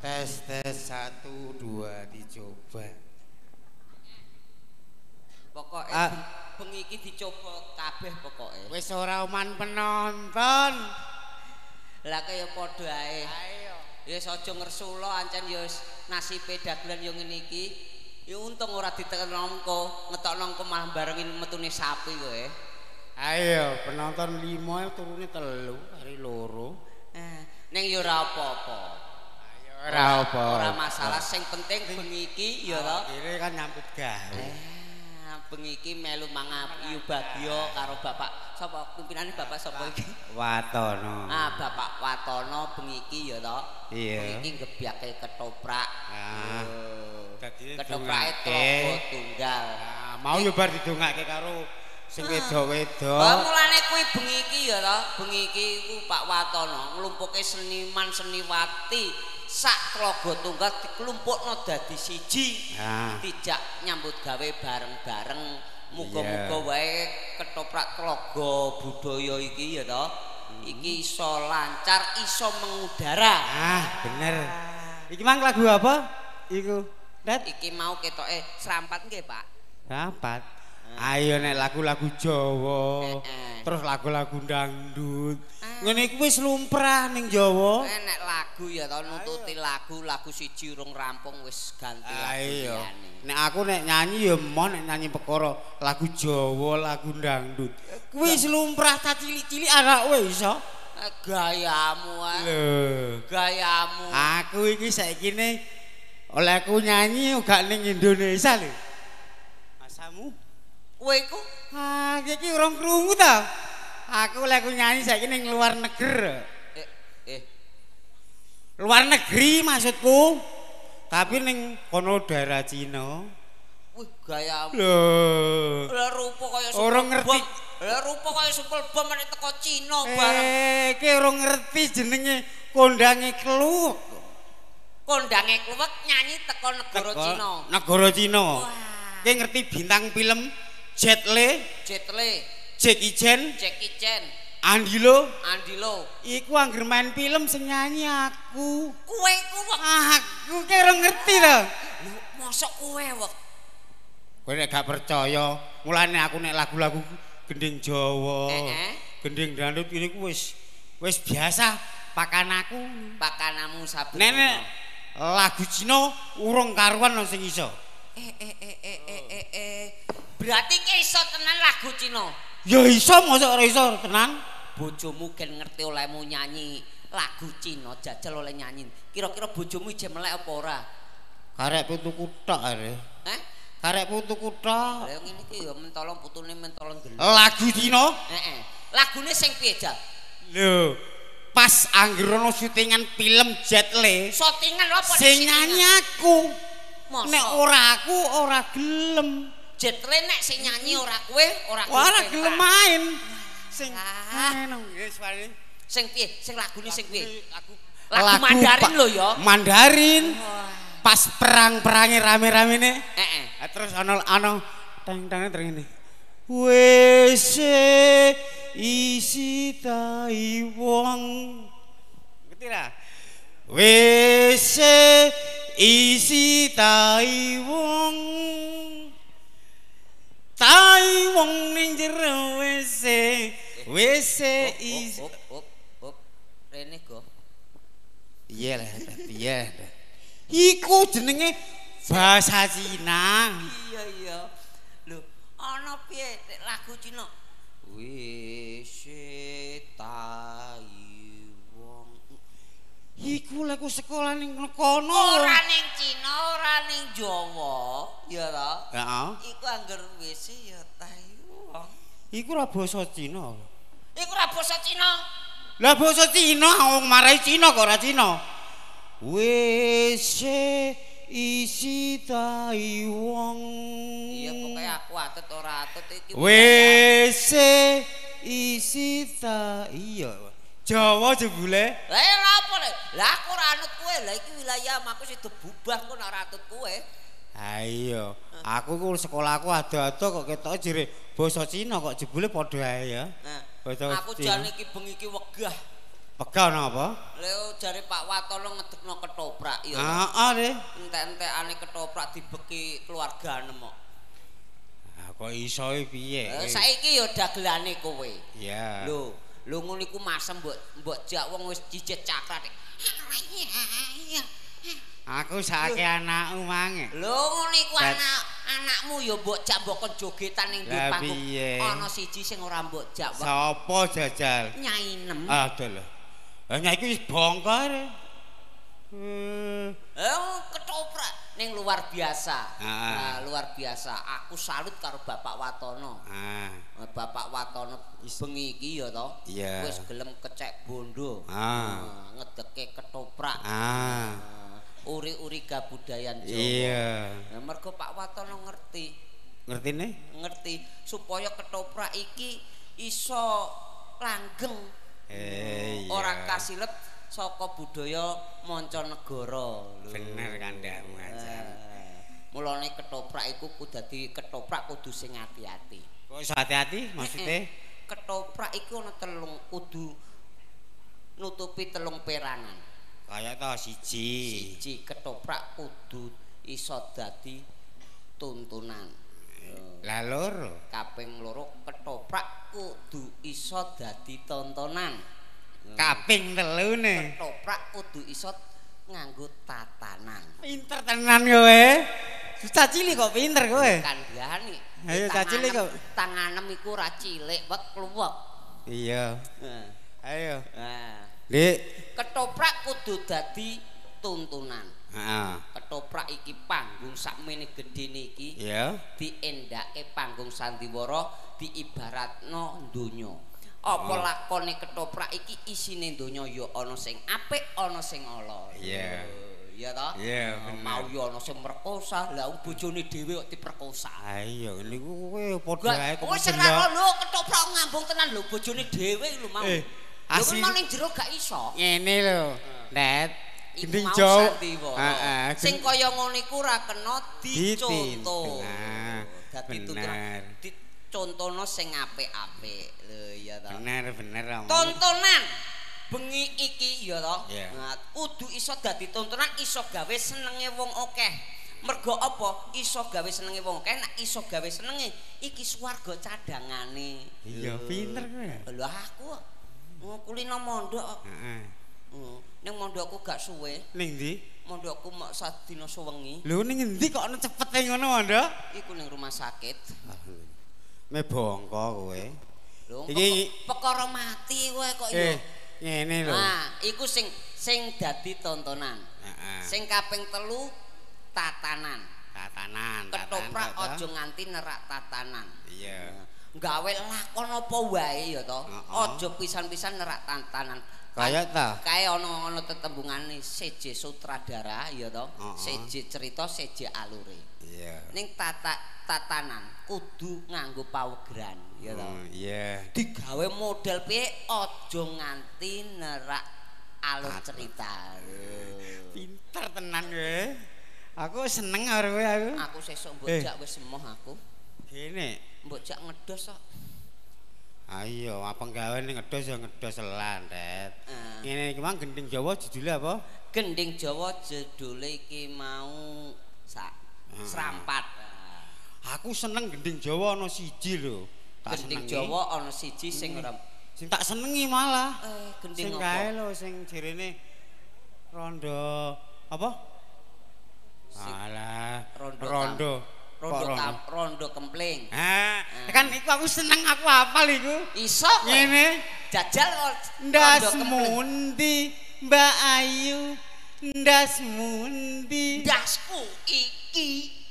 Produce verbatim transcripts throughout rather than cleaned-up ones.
Tes tes satu dua dicoba. Pokoknya ah. bengi iki dicoba kabeh pokoknya. Wis ora oman penonton. Lah kaya padha ae. Ayo. Ya aja ngersula ancen ya nasibe dagelan yo ngene iki. Ya untung ora ditekan nongko, ngetok nongko malah barengin metune sapi kowe. Ayo penonton lima turune telu hari loro. Eh, ning ya ora apa-apa. Ayo ora apa. Ora masalah sing penting bengi iki ya to. Kire kan nyambut gawe. Eh, bengi iki melu mangayu bagyo karo Bapak sapa pimpinane Bapak sapa iki? Watono. Ah, Bapak Watono bengi iki ya to. Iya. Bengi iki ngebyake ketoprak. Ah. Dadi ketoprake toko tunggal. Nah, mau yo bar didongake karo sing wedok-wedok. Lah mulane kuwi bengi iki ya to, bengi iki ku Pak Watono nglumpuke seniman seniwati sak Tlaga Tunggal diklumpukno dadi siji. Nah. Dijak nyambut gawe bareng-bareng. Muga-muga wae ketoprak Tlaga budaya iki ya to. Iki iso lancar, iso mengudara. Ah, bener. Iki mang lagu apa? Iku. Dat. Iki mau ketoke serampat nggih, Pak. Rapat. Ayo nek lagu-lagu Jawa. Eh, eh. Terus lagu-lagu dangdut. Ah. Ngene iku wis lumrah ning Jawa. Eh, nek lagu ya to nututi lagu, lagu siji urung rampung wis ganti lagu Ayo. liyane. Nek aku nek nyanyi ya mau nek nyanyi perkara lagu Jawa, lagu dangdut. Kuwi wis lumrah ta cilik-cilik anak wis iso. Eh, gayamu ah. Lho. Gayamu. Aku iki saiki ne olehku nyanyi gak ning Indonesia lho. Masamu? Kowe iku Ah, iki urung krungu ta. Aku olehku nyanyi saiki ning luar negeri. eh eh Luar negeri maksudku. Tapi ning kono daerah Cina. wih gayamu. Lho. Lah rupa kaya Orang ngerti. Lah rupa kaya supel bom nek teko Cina bareng. Eh, iki urung ngerti jenenge kondange kluk. Kondange kluwek nyanyi teko negara Cina. Negara Cina. Wah. Ki ngerti bintang film Jet Li, Jet Li, Jackie Chan, Jackie Chan, Andy Lo. Andi Lo. Iku anggere main film sing nyanyi aku. Kowe iku wek. Aku ki urung ngerti lho. Lho, mosok kowe wek. Kowe nek gak percaya, mulane aku nek lagu-lagu gending Jawa, Eh, eh. gending dangdut ini ku wis wis biasa pakanaku. Pakanamu saben. Nenek lagu Cina urung karuan sing iso. Eh eh eh eh eh eh eh. Berarti ki iso tenan lagu Cina. Ya iso mosok ora iso tenan. Bojomu gen ngerti olehmu nyanyi lagu Cina, jajal oleh nyanyi. Kira-kira bojomu ije melek apa ora? Karek putuku tok are. Heh? Karek putuku tok. Lah ngene iki ya mentolong putune mentolong gelem. Lagu Cina? Heeh. Lagune sing piye, Jal? Lho, pas anggere ono syutingan film Jet Li, Shootingan lho apa? sing nyanyi aku. Mosok? Nek ora aku ora gelem. Jet Li nek sing nyanyi ora kowe, ora kowe. Ora gelem main. Sing Ah. ngono wis wae. Sing piye? Sing lagune sing piye? Lagu Lagu Mandarin Pa- lho ya. Mandarin. Wah. Pas perang-perange rame-ramene. Heeh. Ah, terus ana ana teng-tenge terus ngene. Wese isi tai wong. Ngerti ra? Wese isi tai wong. Tai wong ning jero wese. Wese isi. Op op op. Rene go. Iya lah, iya. Iku jenenge bahasa Cina. Iya iya. Lho, ana piye nek lagu Cina? Wis tai wong. Iku lagu sekolah ning kono. Ora ning Cina, ora ning Jawa, ya ta? Heeh. Iku angger wis ya tai wong. Iku ora basa Cina. Iku ora basa Cina. Lah basa Cina wong marai Cina kok ora Cina. Wis isi tai wong. Iya pokoke aku atut ora atut iki. Wis isi tai iya. Jawa jebule. Lah ya lha apa le? Lah aku ora anut kowe. Lah iki wilayah aku sing bubar kok ora atut kowe. Ha iya. Aku ku sekolahku ado-ado kok ketok jere basa Cina kok jebule padha ae ya. Nah, Basa aku Cina. jan iki bengi iki wegah. Pegah napa? Lho jare Pak Watono ngedekno ketoprak ya. Heeh, Le. Entek-entekane ketoprak dibeki keluargane kok. Ah kok iso piye? Eh, saiki ya dagelane kowe. Iya. Lho, lho ngono iku masem mbok mbok jak wong wis cicit cakrat. Aku sakake anakmu mange. Lho ngono iku anak anakmu ya mbok jak mbok kon jogetan ning nduk panggung. Ana siji sing ora mbok jak. Sapa jajal? Nyai Nem. Aduh lho. Lah nyai iki wis bongkar. Hmm. Eh ketoprak ning luar biasa. Ah. Nah, luar biasa. Aku salut karo Bapak Watono. Ah. Bapak Watono bengi iki ya to. Iya. Wis gelem kecek bondo. Ah. Nah, ngedeke ketoprak. Ah. Uri-uri kabudayan Jawa. Iya. Nah, mergo Pak Watono ngerti. Ngertine? Ngerti supaya ketoprak iki iso langgeng. Eh, iya. Ora kasilet saka budaya mancanegara. Bener kandhamu aja. Mulane ketoprak iku kudu dadi ketoprak kudu sing ati-ati. Kok iso hati-hati maksudnya? Ketoprak iku ana telung kudu nutupi telung perangan. Kayak to siji. Siji ketoprak kudu iso dadi tuntunan. Lah loro. Kaping loro ketoprak kudu iso dadi tontonan. Kaping telu ne. Ketoprak kudu iso nganggo tatanan. Pinter tenan kowe. Susah cilik kok pinter kowe. Kandhani. Ayo cilik kok. Tanganem iku ora cilik, wek kluwek. Iya. Nah. Ayo. Nah. Dik. Ketoprak kudu dadi tuntunan. Heeh. Ketoprak iki panggung sakmene gedene iki. Iya. Diendake panggung sandiwara diibaratno donya. Apa Oh. lakone ketoprak iki isine donya ya ana sing apik, ana sing ala. Iya. Iya ta? Iya, bener. Mau ya ana sing merkosa, lah bojone dhewe kok diperkosa. Ayo niku kowe padha ae kok. Kowe sing ra lho ketoprak ngambung tenan lho bojone dhewe lho mau. Eh, Lho asli kok ning jero gak iso. ngene lho. Net. Iku Gending mau Jawa. sandiwara. Heeh. Sing kaya ngono iku ora kena dicontoh. Nah, Dadi bener. tuturan dicontohno sing apik-apik. Lho iya ta. Bener bener omong. Tontonan bengi iki ya to. Yeah. Nah, kudu iso dadi tontonan, iso gawe senenge wong akeh. Mergo apa? Iso gawe senenge wong akeh, nek iso gawe senenge iki swarga cadangane. Iya, pinter kowe. Lho aku oh, kulino mondok. Heeh. Heeh. Ning mondokku gak suwe. Ning ndi? Mondokku mek sadina sewengi. Lho ning endi kok ana cepete ngono, Ndok? Iku ning rumah sakit. Me bongko kowe. Lho, Iki- peko- perkara mati kowe kok Eh, ya. ngene lho. Nah, iku sing sing dadi tontonan. Heeh. Sing kaping telu tatanan. Tatanan, Ketoprak tatanan, aja nganti nerak tatanan. Iya. Gawe lakon apa wae ya to. Heeh. Aja pisan-pisan nerak tatanan. Kayak ta? Kae ana ana tetembungane seje sutradara ya to. Heeh. Seje cerita, seje alure. Iya. Ning tata tatanan kudu nganggo pawegran ya to. Oh, iya. Digawe model piye aja nganti nerak alur cerita. Pinter tenan kowe. Aku seneng karo kowe aku. Aku sesuk mbok Eh. jak wis emoh aku. Gene. Mbok jak ngedos kok. Ayo, apa gawe ning ngedos ya ngedos selan, Tet. Eh. Ngene iki mang gending Jawa judule apa? Gending Jawa jedule iki mau sak Heeh. serampat. Aku seneng gending Jawa ana siji lho. Tak Gending senengi. Jawa ana siji sing ora Sing tak senengi malah. eh gending Sing apa? kae lho sing jerene rondo apa? Alah, Rondo rondo. Rondo Kok kam, rondo kempling. Ah, kan iku aku seneng aku hafal iku. Iso kowe. Ngene. Jajal kok Ndas rondo kempling. mundi Mbak Ayu, ndas mundi. Ndasku iki.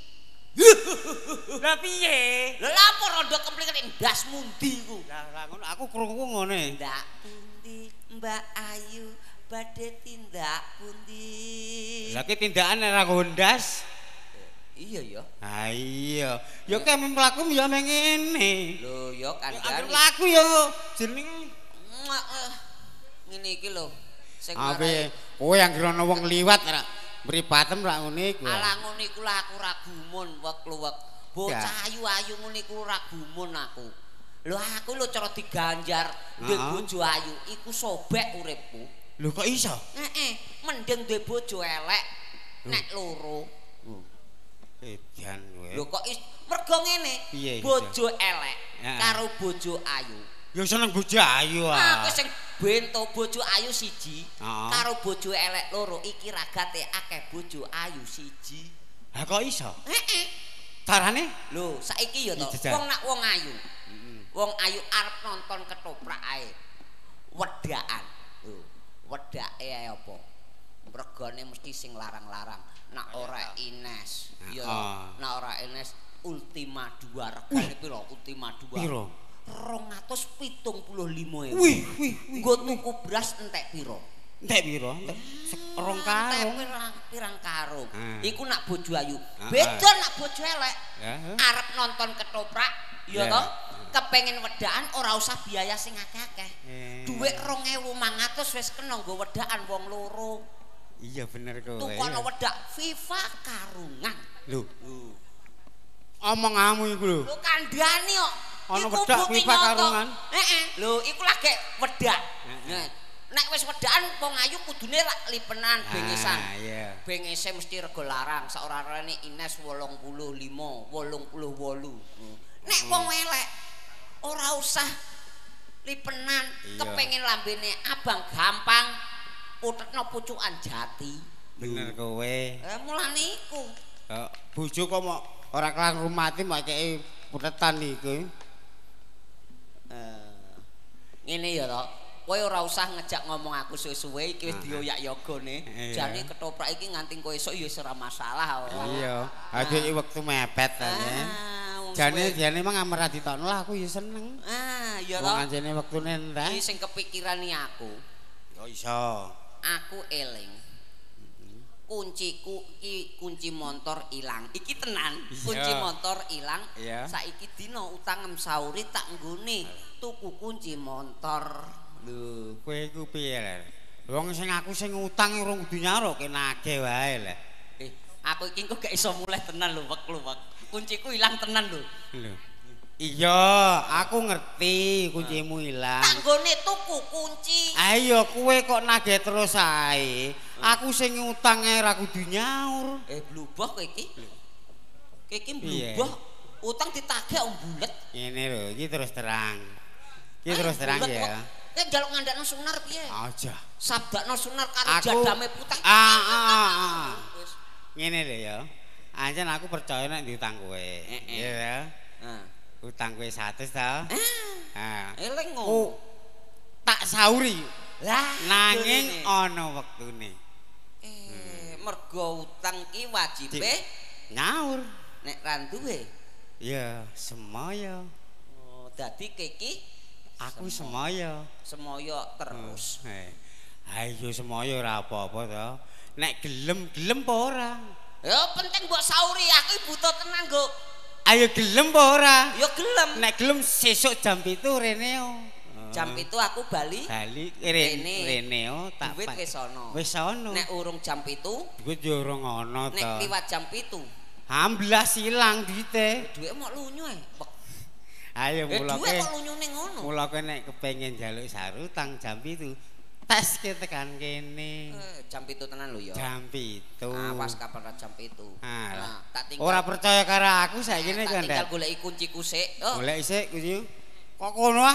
Lah piye? Lha lha apa rondo kempling nek ndas mundi ku? Lah lah ngono aku krungu ngene. Ndak pundi Mbak Ayu badhe tindak pundi? Lah ki tindakan ora ndas. Iya ya. Ha iya. Ya kaya mlaku ya meng ngene. Lho ya Angger kandhane. mlaku ya jenenge Mwah, eh. Ngene iki lho. Sing ape kowe anggere ana wong liwat ra mripatem ra ngene iku. ala ngono iku lah aku ra gumun wek luwek. Bocah ayu-ayu ngono iku ra gumun aku. Lho aku lho cara diganjar duwe bojo ayu iku sobek uripku. Lho kok iso? Heeh, mending duwe bojo elek nek loro. Edan kowe. Lho kok mergo ngene, bojo elek karo bojo ayu. Ya seneng bojo ayu ah. Aku sing bento bojo ayu siji karo bojo elek loro iki ragate akeh bojo ayu siji. Ha kok iso? Heeh. Carane? Lho, saiki ya to, wong nak wong ayu. Wong ayu arep nonton ketoprak ae. Wedakan. Lho, wedake ae apa? Regane mesti sing larang-larang. Nak ora Ines, ya nak ora Ines Ultima dua regane piro? Ultima dua. Piro? dua ratus pitung puluh lima ribu. Wih, wih, wih. Nggo tuku beras entek piro? Entek piro? Entek rong karung. Pirang pirang karung. Hmm. Iku nak bojo ayu. Beda nak bojo elek. Yeah. Arep nonton ketoprak, ya toh? Kepengin wedakan ora usah biaya sing akeh-akeh. Yeah. Dhuwit rong ewu lima ratus wis kena nggo wedakan wong loro. Iya bener kowe. Tukono wedak Viva karungan. Lho. Omonganmu iku lho. Lho kandhani kok. Ana wedak Viva karungan. Heeh. Lho iku lagi wedak. Nek wis wedakan wong ayu kudune rak lipenan bengesan. Ah iya. Bengese mesti rego larang, saorane Ines wolong puluh lima, wolong puluh wolu. Nek wong elek ora usah lipenan, kepengin lambene abang gampang utetno pucukan jati. Bener kowe. Eh mulane iku. Kok bojo kok mok ora kelang rumati mok kei putetan iku. Eh ngene ya to. Kowe ora usah ngejak ngomong aku suwe-suwe iki wis dioyak yogane. Jane ketoprak iki nganti kowe esuk ya ora masalah. Iya, ade wektu mepet ae. Jane jane mah ngamera ditokno lah aku ya seneng. Ah, iya to. Wong anjene wektune entek. Iki sing kepikirani aku. Ya iso. Aku eling. Kunciku iki kunci motor ilang. Iki tenan, kunci motor ilang. Saiki dina utang sauri tak nggone tuku kunci motor. Lho, kowe iku piye lho? Wong sing aku sing utang urung kudu nyaroke nagih wae lho. Eh, aku iki kok gak iso mulih tenan lho, wek lho, wek. Kunciku ilang tenan lho. Lho. Iya, aku ngerti kuncimu ilang. Tak nggone tuku kunci. Ayo kowe kok nagih terus ae. Aku sing utang ae ra kudu nyaur. Eh, blubah kowe iki. Kowe iki blubah. Utang ditagih om bulet. Ngene lho, iki terus terang. Iki terus terang ya. Nek njaluk ngandakno sunar piye? Aja. Sabdakno sunar karo jadame putang. Ah, ah, ah. Ngene lho ya. Ancen aku percaya nek diutang kowe. Iya ya. Heeh. Utang kowe seratus ta? Ah. Eling ngono. Oh. Tak sauri. Lah, nanging ana wektune. Eh, mergo utang ki wajibe nyaur. Nek ra duwe. Iya, semaya. Oh, dadi keki aku semaya. Semaya terus. Heh. Ayo semaya ora apa-apa to. Nek gelem-gelem apa ora? Ya penting mbok sauri, aku butuh tenan, Go. Ayo gelem apa ora? Ya gelem. Nek gelem sesuk jam pitu rene. Jam pitu aku bali. Bali rene. Rene tak duit wis ana. Wis ana. Nek urung jam pitu, duit yo urung ana to. Nek liwat jam pitu, amblas ilang duite. Duit mok lunyu ae. Ayo mula kowe. Duit kok lunyune ngono. Mula kowe nek kepengin njaluk sarutang jam pitu, tes ke tekan kene. Eh, jam pitu tenan lho ya. Jam pitu. Awas kapan jam pitu. Nah, tak tinggal. Ora percaya karo aku saiki nek kan. Tinggal goleki kunciku sik. Oh. Goleki sik kunci. Kok kono ah?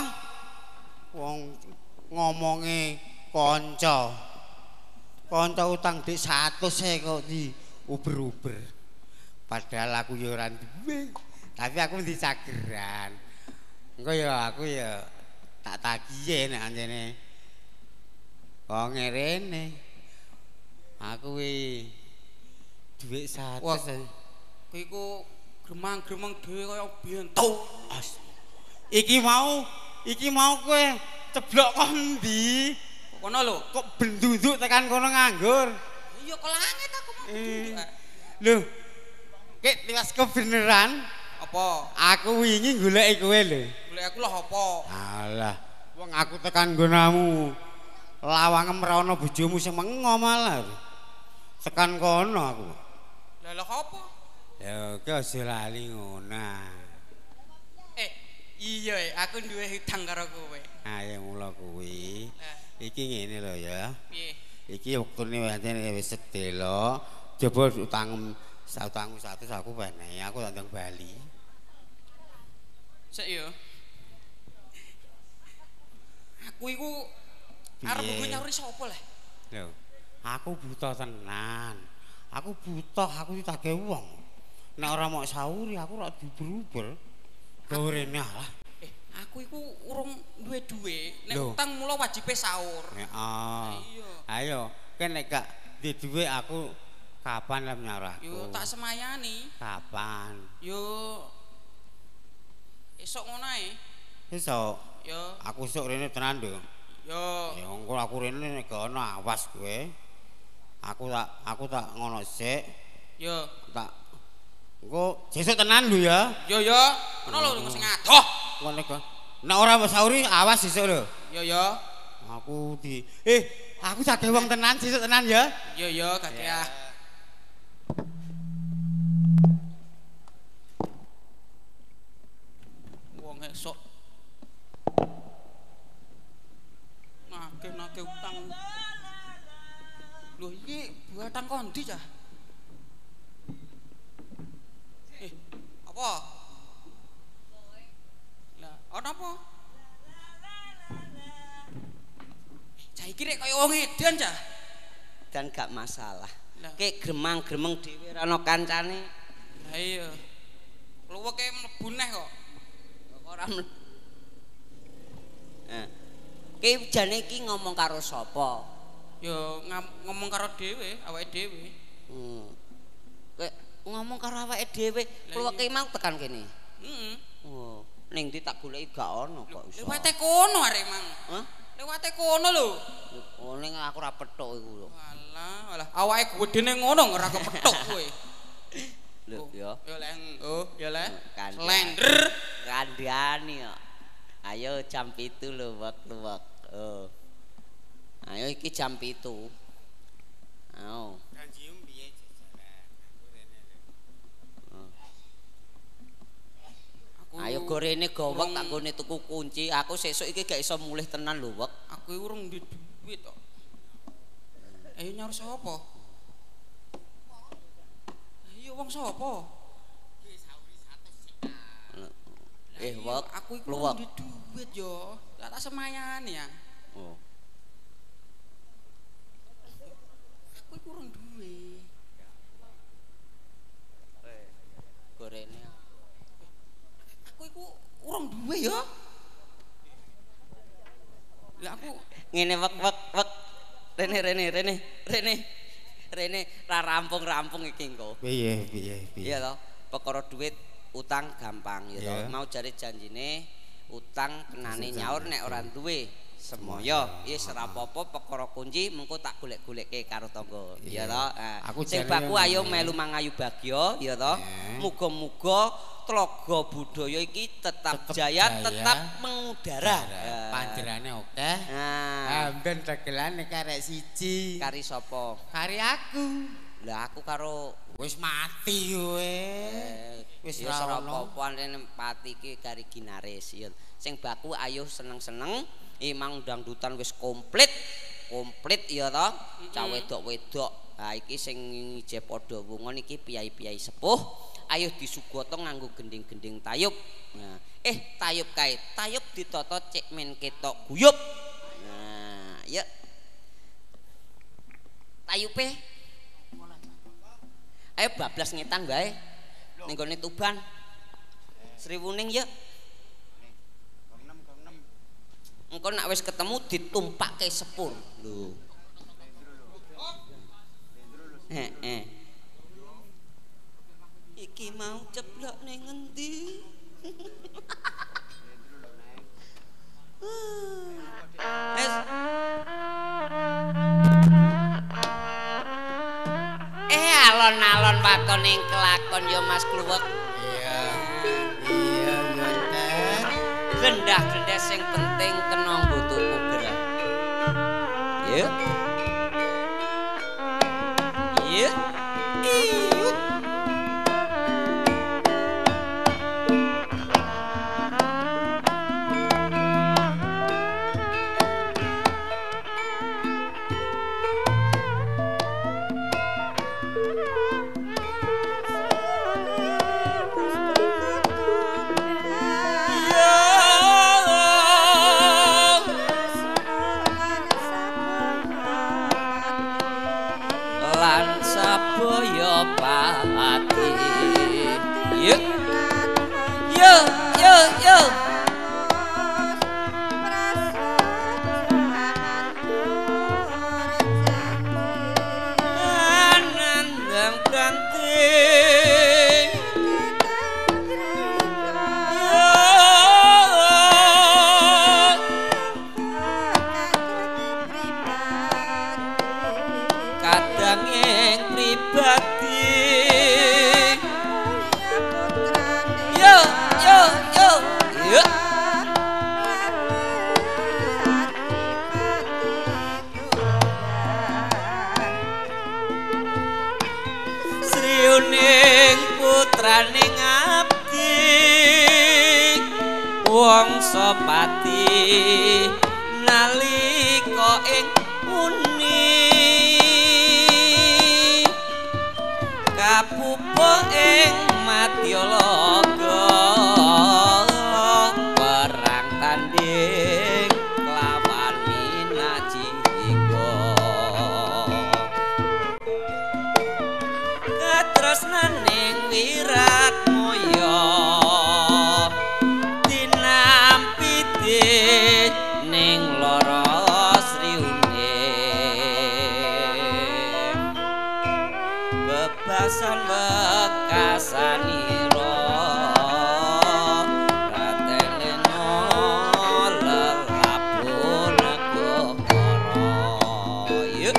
Wong ngomonge kanca. Kanca utang dik seratus e kok di uber-uber. Padahal aku ya ora duwe. Tapi aku ndi cageran. Engko ya aku ya tak tagih nek anjene wong rene. Aku kuwi dhuwit seratus. Kuwi ku gremang-gremeng dhewe kaya bento. Iki mau, iki mau kowe ceblok kok endi? Kono lho, kok benduduk tekan kono nganggur. Iya kok langit aku mau benduduk. Lho. Kek tiwas kebeneran. Apa? Aku wingi goleki kowe lho. Golek aku lho apa? Alah, wong aku tekan nggonamu. Lawangem rono bojomu sing mengo malah. Tekan kono aku. Lah lho apa? Ya, ki aja lali ngono. Eh, Iya, aku duwe hutang karo kowe. Ah ya mula kuwi. Iki ngene lho ya. Piye? Iki wektune pancen wis sedelo. Coba utang utangmu seratus aku penehi, aku tak ndang bali. Sik yo. Aku iku arep nggo nyauri sapa leh? Lho, aku buta tenan. Aku buta, aku ditagih wong. Nek ora mok sauri aku ora diuber-uber. Gorene lah. Eh, aku iku urung duwe duwe. Nek utang mula wajibe sahur. Heeh. Iya. Ayo, kan nek gak duwe duwe aku kapan lem nyarahku? Yo tak semayani. Kapan? Yo esuk ngono ae. Esuk. Yo. Aku esuk rene tenan lho. Yo. Ya engko aku rene nek ono awas kowe. Aku tak aku tak ngono sik. Yo. Tak engko sesuk tenan lho ya. Yo yo. Ono lho sing adoh. Ngono kok. Nek ora sauri awas sesuk lho. Yo yo. Aku di eh aku saged wong tenan sesuk tenan ya. Yo yo kakek. Wong esuk. Nake-nake utang. Lho iki buatan kondi cah? Eh, apa? Lah, ana apa? Cah iki rek kaya wong edan cah. Dan gak masalah. Lah. Ki gremang-gremeng dhewe ora ana kancane. Lah iya. Luweke mlebu neh kok. Kok ora mlebu. Nah. Ki jane iki ngomong karo sapa? Ya ngomong karo dhewe, awake dhewe. Hmm. Kayak ngomong karo awake dhewe, luweke mau tekan kene. Heeh. Oh, ning ndi tak goleki gak ono kok iso. Lewate kono arek mang. Hah? Lewate kono lho. Oh ning aku ora pethuk iku lho. Alah, alah awake gedene ngono ora kepethuk kowe. Lho ya. Ya leng. Oh, ya le. Slender. Kandhani kok. Ayo jam pitu lho wek-wek. Oh. Ayo iki jam pitu. Ayo. Janjimu piye jajaran? Aku rene lho. Ayo gorene gowek tak gone tuku kunci. Aku sesuk iki gak iso mulih tenan lho, Wek. Aku urung duwe duit kok. Ayo nyaur sapa? Ayo wong sapa? Eh, Wek. Aku iku urung duwe duit yo. Lah tak semayani ya. Oh. Aku iku urung duwe. Gorene. Aku iku urung duwe ya. Lah aku ngene wek wek wek. Rene rene rene rene. Rene ra rampung-rampung iki engko. Piye piye piye. Iya toh, perkara duit utang gampang ya toh. Mau jare janjine utang kenane nyaur nek ora duwe semoyo. Wis ora apa-apa perkara kunci mengko tak golek-golekke karo tangga. Ya toh. Sing baku ayo melu mangayu bagya ya toh. Muga-muga tlaga budaya iki tetap jaya, tetap mengudara. Panjerane oke. Nah, amben dagelane karek siji. kari sapa? Kari aku. Lah aku karo Wis mati kowe. Wis ora apa-apa pati iki kari Ginaris ya. Sing baku ayo seneng-seneng, emang dangdutan wis komplit. Komplit ya toh. Cah wedok-wedok. Ha iki sing ije padha wungon iki piyai-piyai sepuh. Ayo disugoto nganggo gending-gending tayub. Nah, eh tayub kae, tayub ditata cek men ketok guyub. Nah, ya. Tayupe. Ayo bablas ngetan bae. Ning gone Tuban. Sriwuning ya. Engko nek wis ketemu ditumpakke sepur. Lho. Heeh. Iki mau ceblok ning ngendi? Eh alon-alon wakoning kelakon ya Mas Kluwek. Iya. Iya, Ngoten. Gendah-gendah sing penting kena nggo tuku gerah. Ya. Ya. lan sabaya pati yuk yuk yuk yuk anandang ganti putraning abdi wong sopati nalika ing uni kapupuh ing Matyalaga perang tanding lawan Minajika katresnaning Wiratmaya dinampiti ning lara sriune bebasan wekasanira ratelena lelapun negara yuk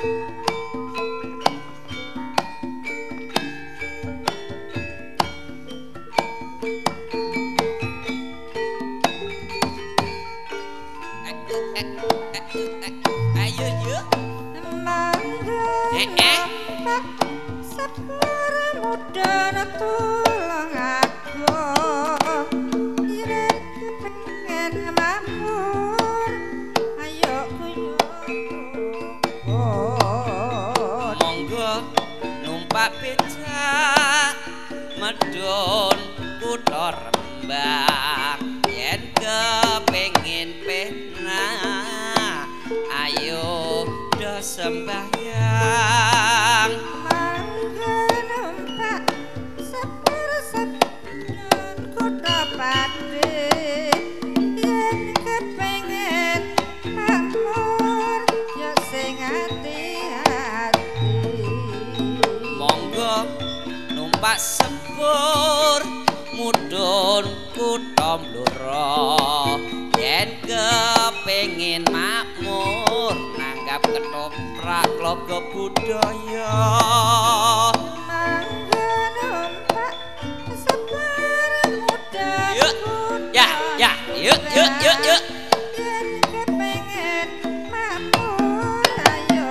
ayo yuk eh eh sepura muda tulung aku irit pengen makmur ayo kuyuk monggo numpak becak medun kutha Rembang yen kepengin penah ayo do sembahyang mangga numpak sepura sepun kutha Pati yen kepengen makmur ya sing ati-ati monggo numpak sepur mudhun kutha Blora yen kepengin makmur nanggap ketoprak logo budaya mangga numpak sepura muda yuk ya ya yuk yuk yuk yuk yen kepengen makmur ayo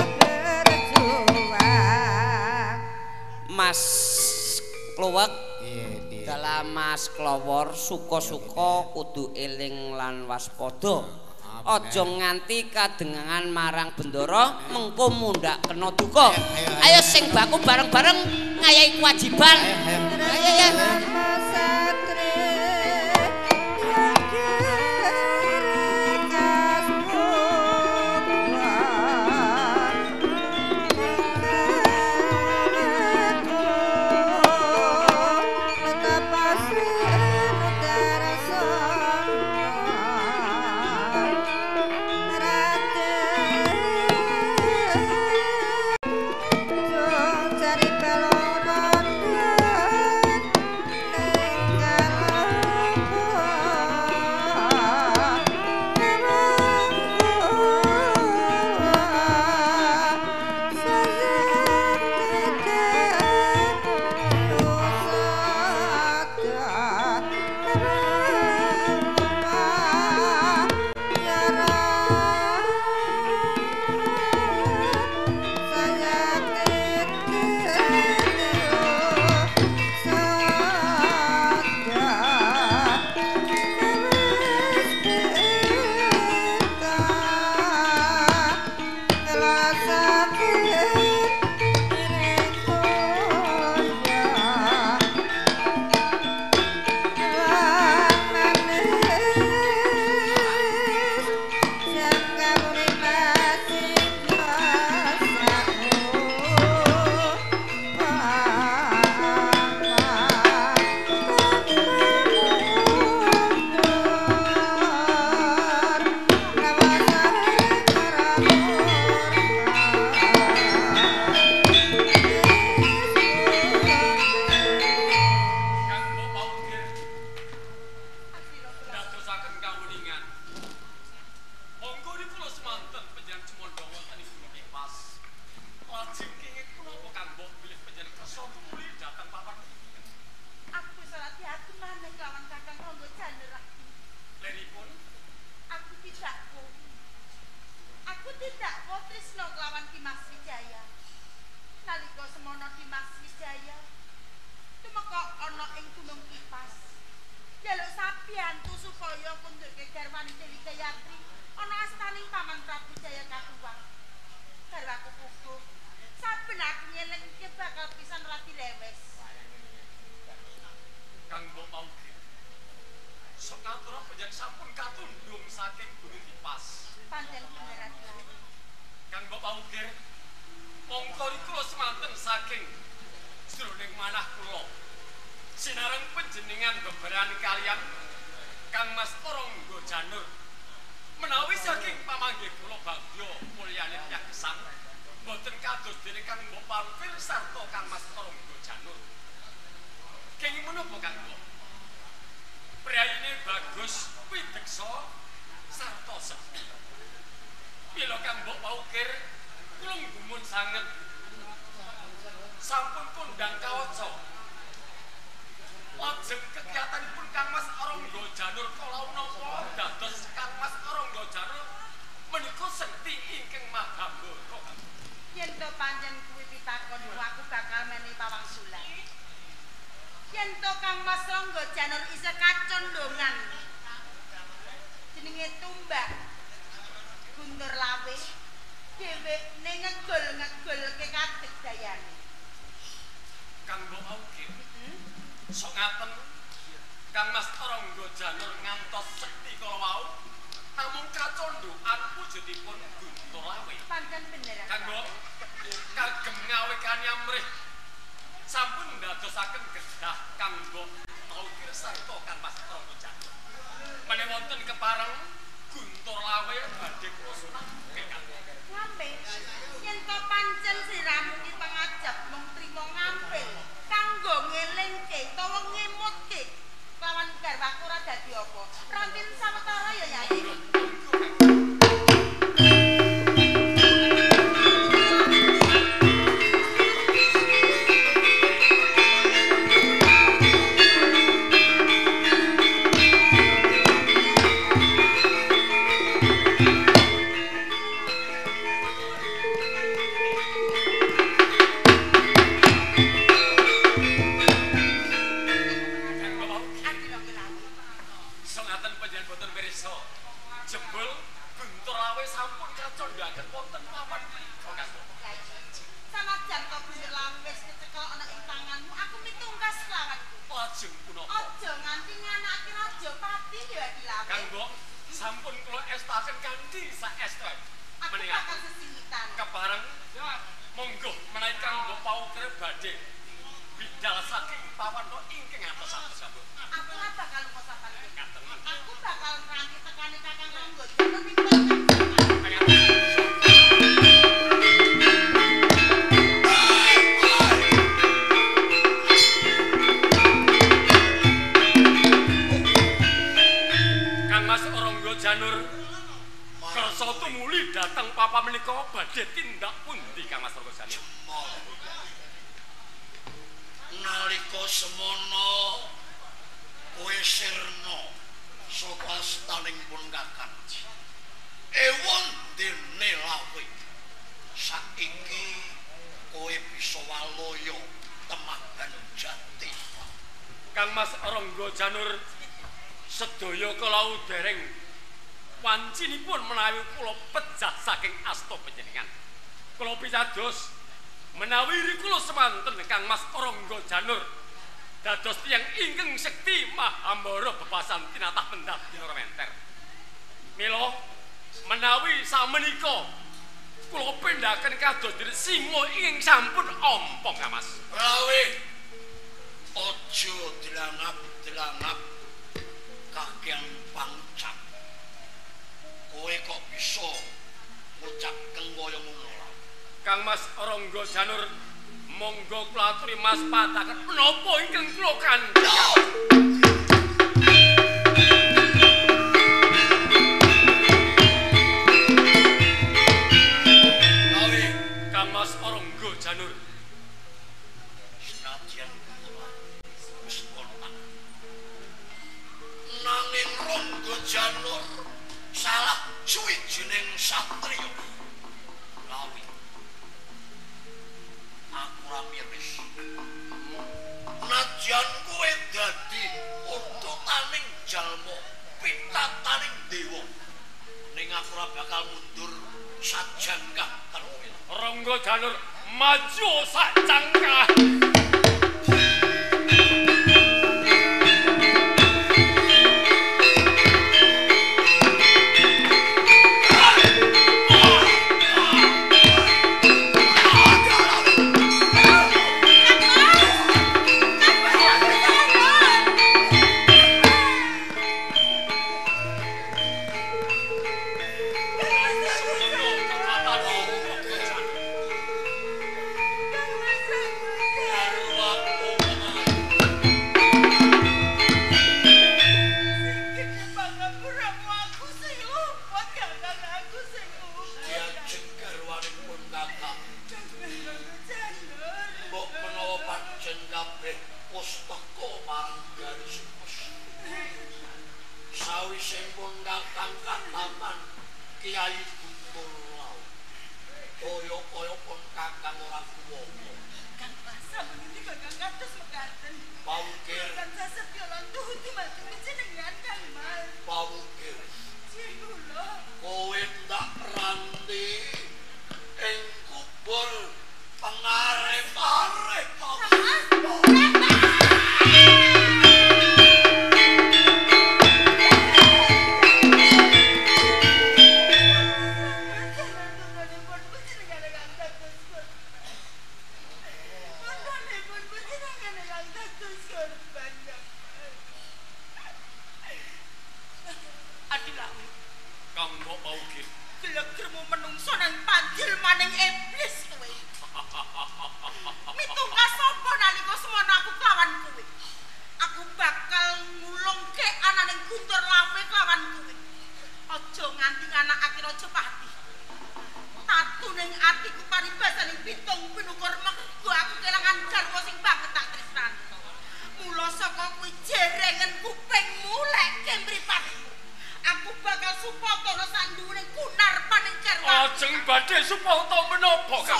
berjuang Mas Kluwek dalam Mas Klowor suka-suka kudu eling lan waspada aja nganti kadengangan marang bendara mengko mundhak kena duka ayo sing baku bareng-bareng ngayahi kewajiban ayo ya Dimas Wijaya. Tumeka ana ing Gunung Kipas. Jaluk sabiyantu supaya kundurke garwane Dewi Gayatri ana astaning Paman Prabu Jaya Katuwang. Garwaku puguh. Saben aku nyelengke bakal pisan ora direwes. Kang Mbok Pauge. Sok ngatur panjenengan sampun katundung saking Gunung Kipas. Pancen bener atuh. Kang Mbok Pauge. Monggo kula semanten saking jroning manah kula. Sinareng panjenengan beberan kalian Kang Mas Toronggo Janur. Menawi saking pamanggih kula Bagyo mulyane tiyang gesang boten kados dene Kang Mbok Pauge sarta Kang Mas Toronggo Janur. Kenging menapa Kang Mbok? Priyayine bagus, wideksa sarta sepi. Mila Kang Mbok Pauge kula gumun sanget sampun kondang kawaca. Lajeng kegiatanipun Kang Mas Toronggo Janur kala menapa dados Kang Mas Toronggo Janur menika sekti ingkang mahambara. Yen to pancen kuwi pitakonmu aku bakal meni pawangsulan. Yen to Kang Mas Toronggo Janur isih kacondongan. Jenenge tumbak Guntur Lawe. Dhewekne ngegol-ngegolke kadek dayane. Kang Mbok Pauge. Sok ngaten Kang Mas Toronggo Janur ngantos sekti kala wau namung kacondhokan wujudipun Guntur Lawe. Pancen bener. Kang Mbok kagem ngawekani amrih sampun ndadosaken kedah Kang Mbok Pauge sarta Kang Mas Toronggo Janur. Menawi wonten kepareng Guntur Lawe badhe kula sunahke Kang Mbok. Ngambil, yen to pancen siramu ki pangajab mung trima ngampil kanggo ngelingke utawa ngemutke lawan garwaku ora dadi apa. Rantin sawetara ya Yai. Jebul Guntur Lawe sampun kacondhaken wonten papan punika Kang Mbok. Sanajan to Guntur Lawe wis kecekel ana ing tanganmu, aku mitungkas lawanku. Lajeng punapa? Aja nganti nganake raja pati ya Ki Lawe. Kang Mbok sampun kula estaken kanthi saestu. Aku bakal sesingitan. Kepareng monggo menawi Kang Mbok Pauge badhe bidal saking papan ingkang atos-atos Kang Mbok. Aku ora bakal lunga sapan iki. Ngaten. Aku bakal nganti tekane Kakang Rangga. Jono pinten. Kang Mas Toronggo Janur kersa tumuli dhateng papa menika badhe tindak pundi Kang Mas Toronggo Janur? Nalika semono kowe sirna saka astaningipun Kakang ewon dene Lawe saiki kowe bisa waloya temagan jati. Kang Mas Toronggo Janur sedaya kala dereng wancinipun menawi kula pejah saking asta panjenengan. Kula pitados menawi kula semanten Kang Mas Toronggo Janur dados tiyang ingkang sekti mahambara bebasan tinatah pendah dina menter. Mila menawi samenika kula pendhaken kados diri simo ingkang sampun ompo Kang Mas. Lawe aja dilangap-dilangap kakean pancap. Kowe kok bisa ngucapken kaya ngono. Kang Mas Toronggo Janur monggo kula aturi Mas pataken menapa ingkang kula kandhani. Lawe Kang Mas Toronggo Janur senajan kula wis kontak nanging Rangga Janur salah suwijining satriya. Lawe aku ora miris Janur maju sak cangkah.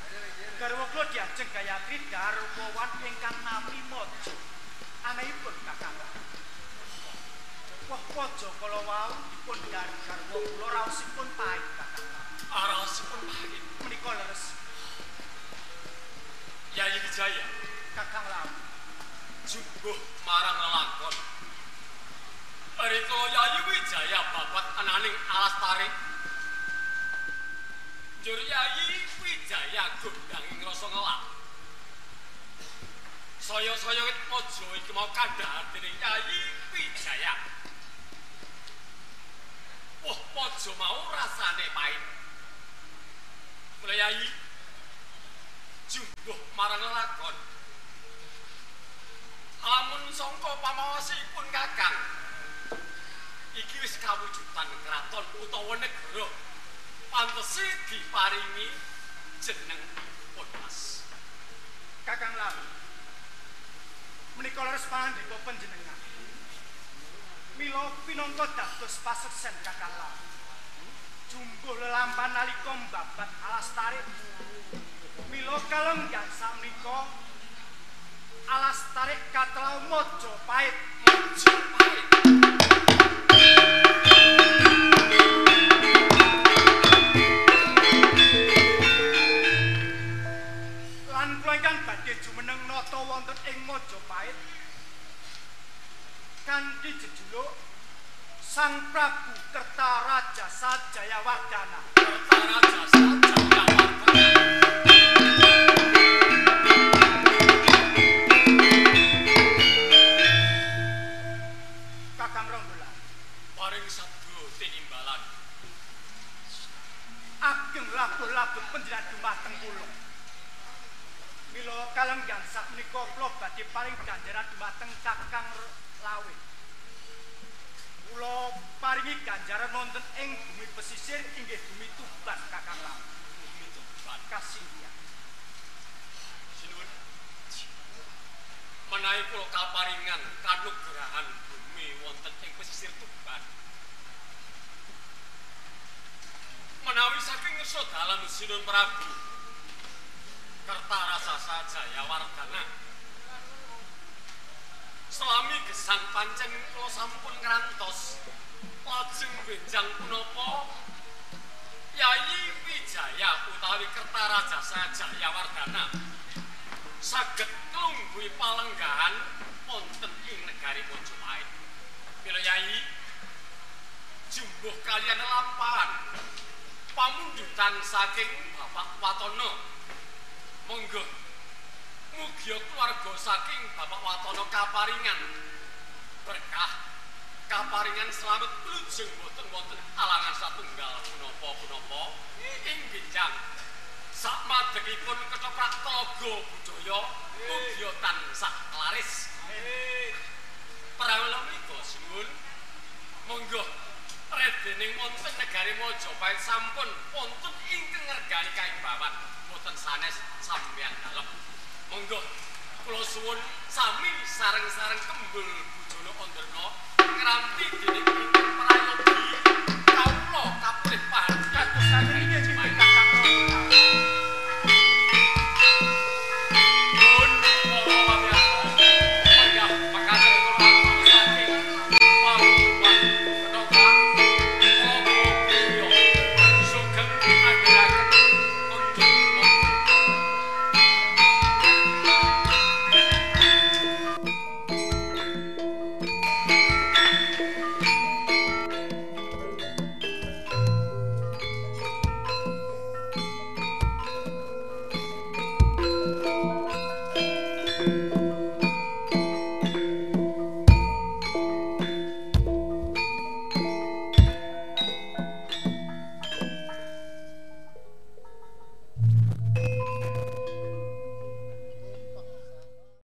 Garwa kula diajeng Gayatri Darmawan ingkang nami Mojo. Anakipun Kakang. Wah Mojo kala wau dipun dari garwa kula raosipun pahit Kakang. Raosipun pahit menika leres. Yayi Wijaya, Kakang Lawu. Jumbuh marang lelakon. Rikala Yayi Wijaya babat ananing Alastari. Njur Yayi Wijaya gondanging rasa ngelak. Saya-saya wit Mojo iki mau kandhahar dening Yayi Wijaya. Wah, Mojo mau rasane pahit. Mula Yayi jumbuh marang lelakon. Lamun sangka pamawasipun Kakang, iki wis kawujudan kraton utawa negara. Pantesi diparingi jeneng Mas. Kakang Lawu. Menika leres pandhika panjenengan. Mila pinangka dados paseksen Kakang Lawu. Jumbuh lelampahan nalika mbabat Alastari. Mila kalenggan sakmenika Alastari katelu Majapahit. Majapahit. Lan kula ingkang badhe jumeneng nata wonten ing Majapahit kanthi jejuluk Sang Prabu Kertaraja Sajayawardhana. Kertaraja Sajayawardhana. Kakang Ronggolan. Paring sabda tinimbalan. Ageng labuh-labuh panjenengan dumateng kula. Mila kalenggan sakmenika kula badhe paring ganjaran dumateng Kakang Lawe. Kula paringi ganjaran wonten ing bumi pesisir inggih bumi Tuban Kakang Lawe. Bumi Tuban kasinggihan. Sinuwun. Menawi kula kaparingan kanugrahan bumi wonten ing pesisir Tuban. Menawi saking ngersa dalam Sinun Prabu Kertarasa Sajayawardhana. Selami gesang pancen kula sampun ngrantos lajeng benjang punapa Yayi Wijaya utawi Kertaraja Sajayawardhana saged nglungguhi palenggahan wonten ing negari Majapahit. Mila Yayi jumbuh kaliyan lampahan pamundutan saking Bapak Watono. Monggo mugia keluarga saking Bapak Watono kaparingan berkah, kaparingan slamet lujeng boten wonten alangan satunggal punapa-punapa ing benjang sak madegipun ketoprak telaga budaya mugia tansah laris. Pramila menika sinuwun monggo redening wonten negari Majapahit sampun wonten ingkang ngergani kaimbawan boten sanes sampeyan dalem. Monggo kula suwun sami sareng-sareng kembul